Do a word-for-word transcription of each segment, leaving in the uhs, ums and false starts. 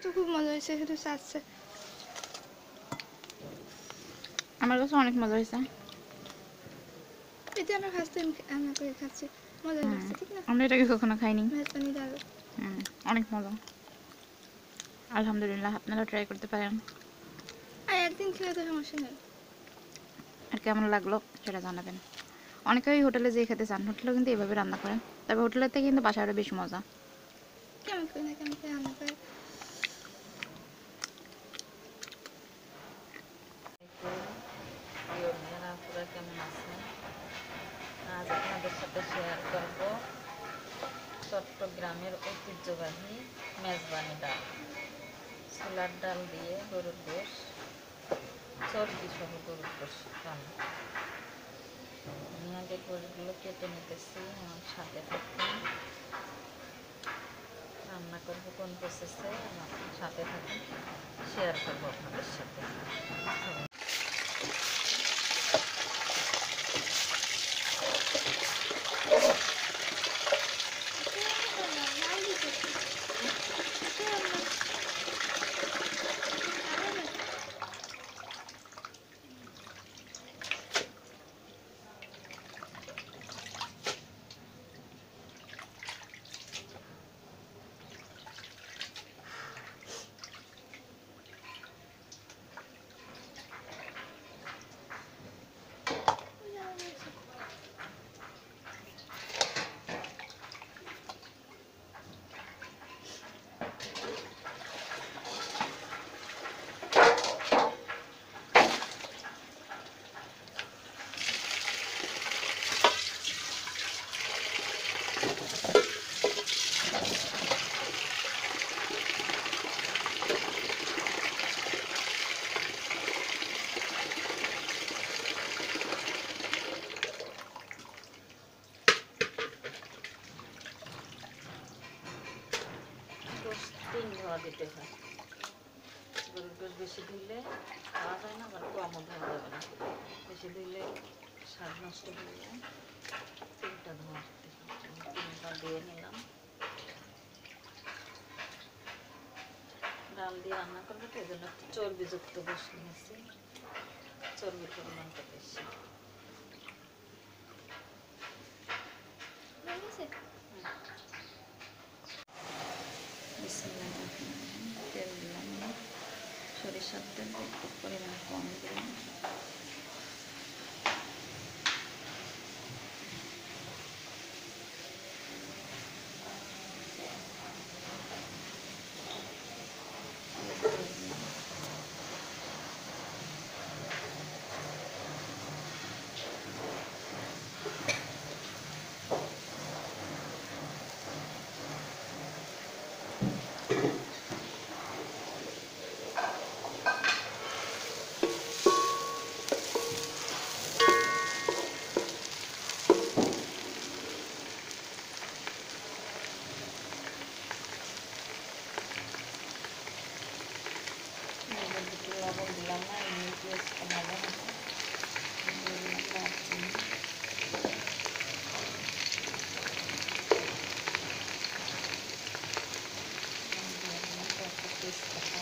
তো খুব মজা হয়েছে, শুধু চাচ্ছে। আমার কাছে অনেক মজা হয়েছে। এই যে আমরা ফার্স্ট টাইম রান্না করে খাচ্ছি, মজা লাগছে, ঠিক না? আমরা এটাকে কখনো খাইনি। মেজবানি ডাল অনেক মজা, আলহামদুলিল্লাহ। আপনারা ট্রাই করতে পারেন। আর একদিন খেলে তো সমস্যা নেই। আর কেমন লাগলো সেটা জানাবেন। অনেকেই হোটেলে যেয়ে খেতে চান, হোটেলেও কিন্তু এভাবে রান্না করেন, তবে হোটেলের থেকে কিন্তু বাসায় আরও বেশি মজা। কেমন করে না কেমন করে রান্না করে। কেমন আছেন? আজ আপনাদের সাথে শেয়ার করব চট্টগ্রামের ঐতিহ্যবাহী মেজবানি ডাল। ছোলার ডাল দিয়ে গরুর গোশ, চর্বি সহ গরুর গোশ রান্না। আমি আগে গোশগুলো কেটে নিতেছি, আমার সাথে থাকুন। রান্না করবো কোন প্রসেসে, আমার সাথে থাকুন, শেয়ার করবো আপনাদের সাথে। তিন ধোয়া দিতে হয়। গরুর গোশ বেশি ধুইলে খাওয়া যায় না, আবার কমও ধোয়া যাবে না। বেশি ধুইলে স্বাদ নষ্ট হয়ে যায়। তিনটা ধোয়া দিতে হয়, তিনটা দিয়ে নিলাম। ডাল দিয়ে রান্না করবো তো, এই জন্য একটু চর্বিযুক্ত গোশ নিয়েছি, চর্বির পরিমাণটা বেশি। তেল দিলাম, সরিষার তেল একটু পরিমাণ কম দিলাম। লবণ দিলাম না, এমনি পেঁয়াজটা ভালো হবে। দিয়ে দিলাম দারচিনি, দিয়ে দিলাম কয়েকটা তেজপাতা,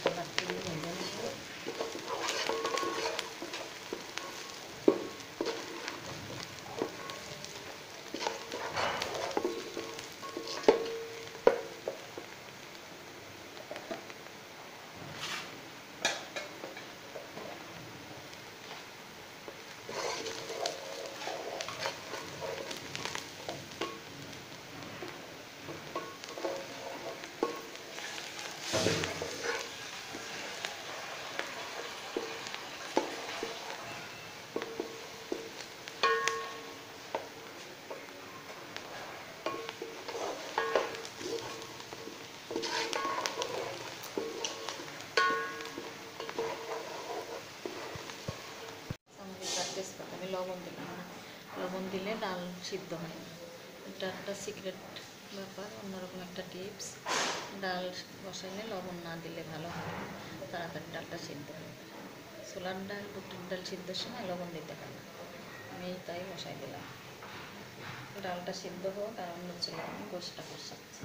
কালারটা ভেজে নেব। তেজপাতা আমি লবণ দিলাম না, লবণ দিলে ডাল সিদ্ধ হয় না। এটা একটা সিক্রেট ব্যাপার, অন্যরকম একটা টিপস। ডাল বসাইলে লবণ না দিলে ভালো হয়, তাড়াতাড়ি ডালটা সিদ্ধ হয়। ছোলার ডাল বুটের ডাল সিদ্ধর সময় লবণ দিতে হয় না, আমি তাই বসাই দিলাম। ডালটা সিদ্ধ হোক আর অন্য চলে আমি গোসটা কষাচ্ছি।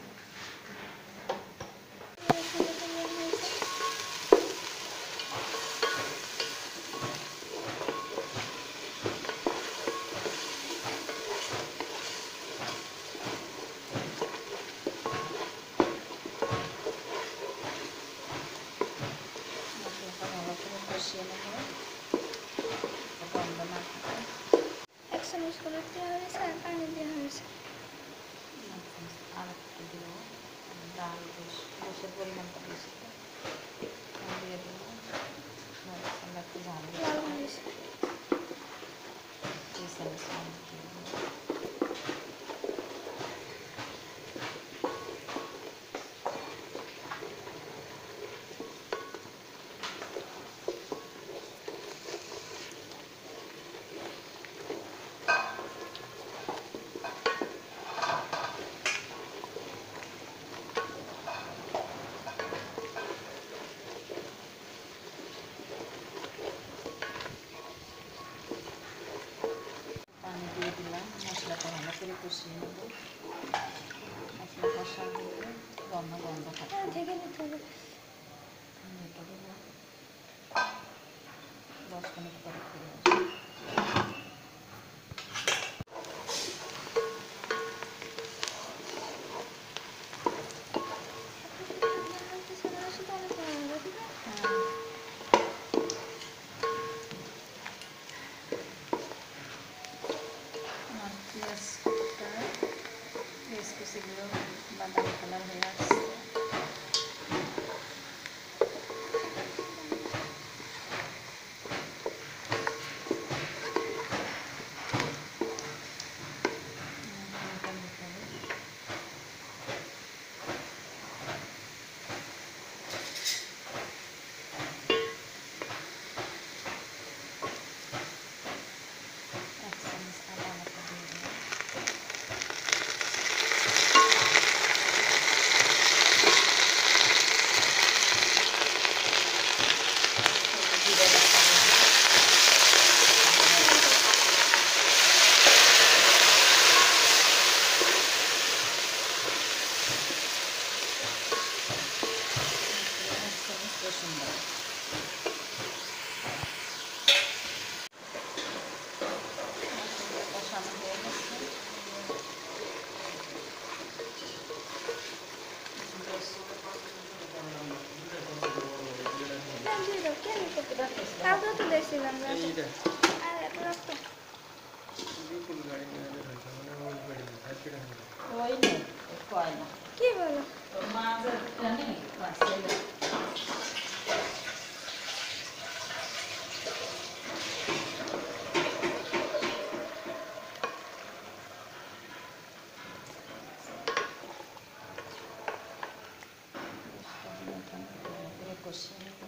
কষিয়ে নেব গন্ধ না থাকে। এক চামচ করে দেওয়া হয়েছে আর পানি দেওয়া হয়েছে। আর একটু দিব, ডাল গোস গোসের পরিমাণটা বেশি তো দিয়ে দেবো। মশলা একটু ঝাল লাল হয়েছে। দুই চামচ দিয়ে দেবো। পানি দিয়ে দিলাম, মশলাটা ভালো করে কষিয়ে নেব। মশলা কষা হলে গন্ধ গন্ধ হ্যাঁ, থাকবে। ঢেকে নিতে হবে। ঢেকে দেবো, দশ মিনিট পরে ফিরে আসবো। শুধু অনেক ভালো হবে, ঠিক আছে? হ্যাঁ, আমার পেঁয়াজটা পেঁয়াজ কুচিগুলো বাদামি কালার হয়ে আসছে। এক চামচ আদা বাটা দিয়ে দিলাম। জিরে বাটা দিলাম। এক চামচ রসুন বাটা। মশলাটা কষানো হয়ে গেছে। কেন দিয়ে দাও, কেন দিতে হবে? রাখিস না। কালকেও তো দিয়েছিলাম রাতে। আর এত রক্ত। ওই নেই, কয় না। কি বলো? তোর মা যে জানি পারছে কষিয়ে নেব।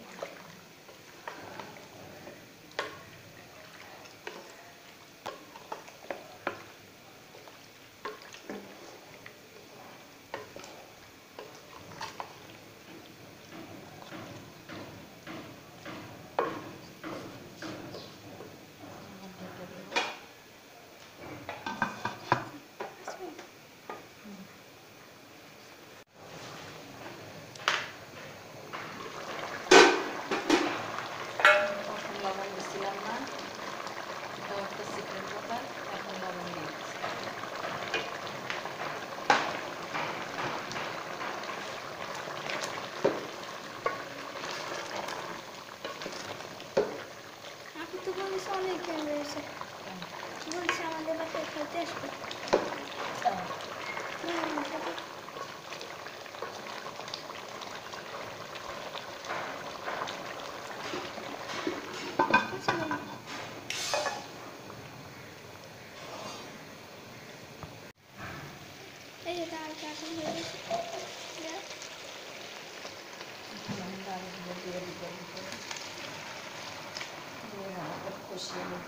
বসিয়ে নেব।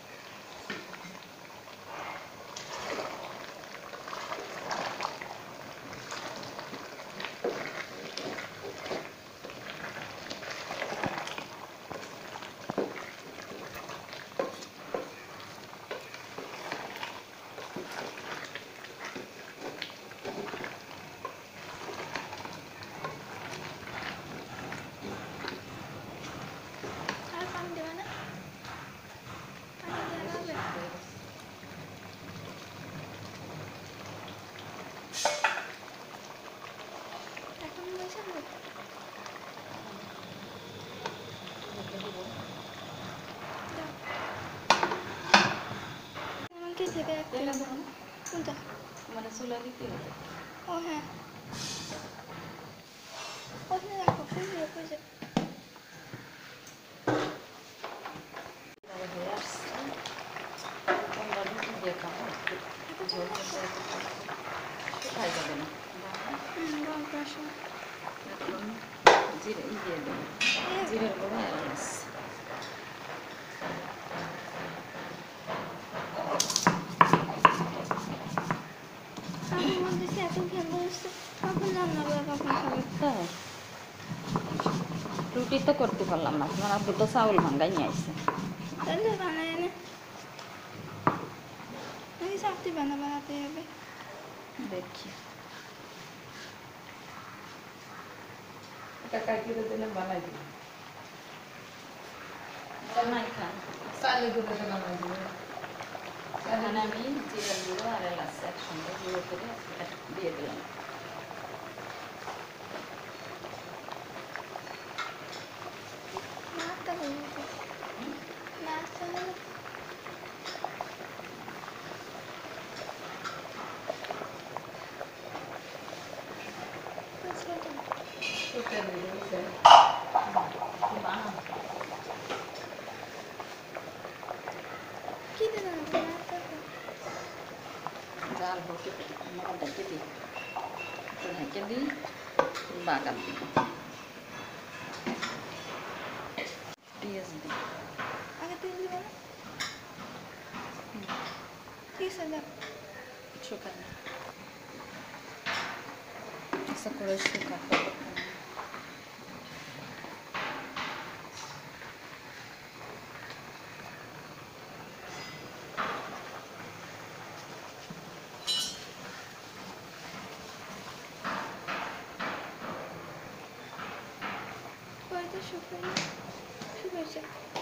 আর পানি দেবে না? পানি দেওয়া হবে? এখন বসাবো? দাও। আমাকে থেকে রাখতে তেলে হবে। দেবো না? কোনটা? মানে চুলা দিতে হবে। ও হ্যাঁ। ওখানে রাখো, পুজো পুজো। তাহলে হয়ে আসছে। তোমরা রুটি দিয়ে খাও। একটু ঝোল ঝোল করে খাও। শুকাই যাবে না। হুম, গল্প আসো। এখন জিরে ই দিয়ে দেবো। জিরের গুঁড়ো আর এলাচ। আমি বলতেছি এত খেয়ে বলছে কখন রান্না করে কখন খাবে? তাই রুটি তো করতে পারলাম না, তোমার আব্বু তো চাউল ভাঙ্গাই নিয়ে আসছে। তাহলে বানায় এনে নাকি চাকরি বানা বানাতে হবে? দেখি কাকাই করে দিলে বানাই দিই। বানাই খান চালে করে দিলে বানাই দিই। এখানে আমি জিরার গুঁড়ো আর এলাচ একসঙ্গে গুঁড়ো করে দিয়ে দিলাম। নাস্তা করবো, নাস্তা হলো কি দিন নাস্তা জাল বসে ঢেকে দিই, ঢেকে দিই, বাগান দিই, পেঁয়াজ দিই। আগে তেল দিবে না? ঠিক আছে দাও। শুকাই না আচ্ছা করে শুকাতে পরে তো শুকাই শুকাইছে।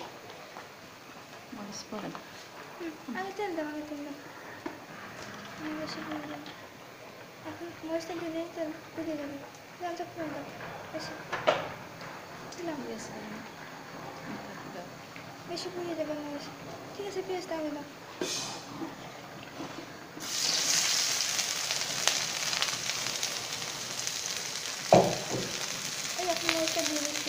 মরিচ পড়ে না। হুম, আগে তেল দাও, আগে তেল দাও। আমি বেশি করে দাও। এখন মরিচটা দিলে তেল পুড়ে যাবে। তেলটা পুড়ে দাও বেশি দিলাম, পেঁয়াজ দিই না। দাও। বেশি পুড়িয়ে যাবে মরিচ। ঠিক আছে পেঁয়াজটা আগে দাও। এই এখন মরিচটা দিয়ে দিচ্ছি।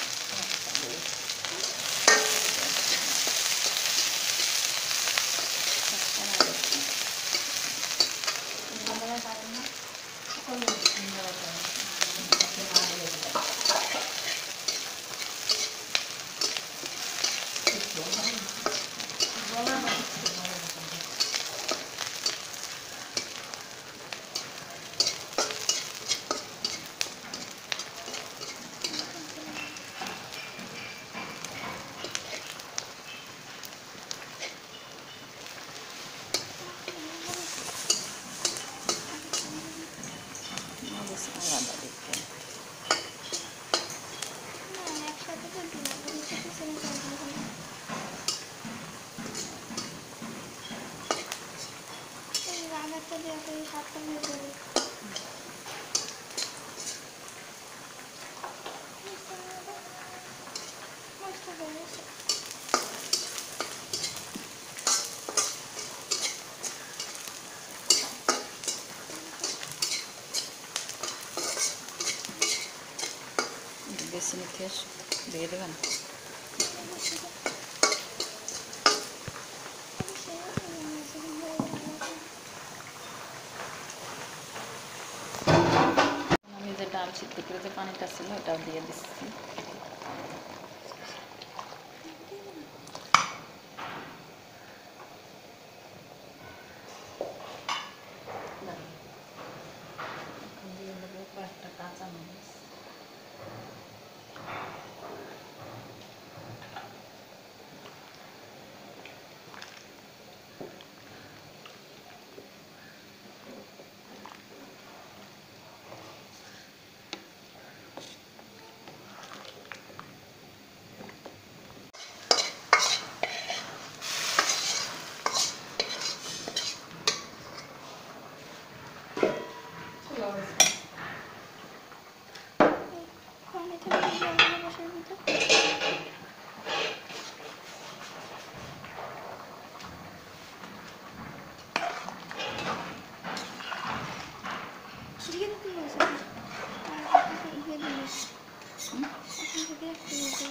মরিচ আলাদা দিতে না একসাথে তো দিলাম, একসাথে সেম করে দিলাম। এই রান্নাটা দেওয়া করে সাতটা হয়ে যাবে। মরিচটা হয়ে গেছে। বেশি নিতে দিয়ে দেবেন। আমি যে ডাল সিদ্ধ করে যে পানিটা ছিল ওটাও দিয়ে দিচ্ছি। তো দিয়ে দিতে বলছে দিয়ে দিলে এখন থেকে একটু দিতে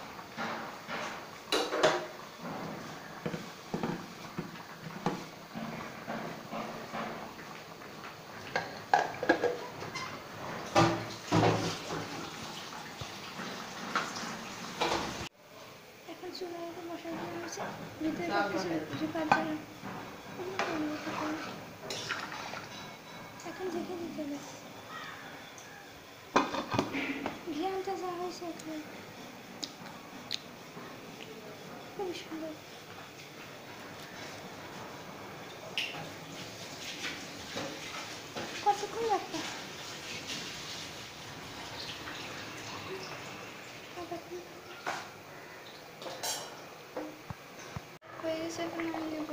এখন চুলার মধ্যে মশলা দিয়ে রয়েছে ভিতরে কিছু জোগাড় করা এখন দেখে দিতে হবে ঘ্রাণটা যা হয়েছে এখন খুবই সুন্দর কতক্ষণ লাগবে হয়ে গেছে এখন আমি নেব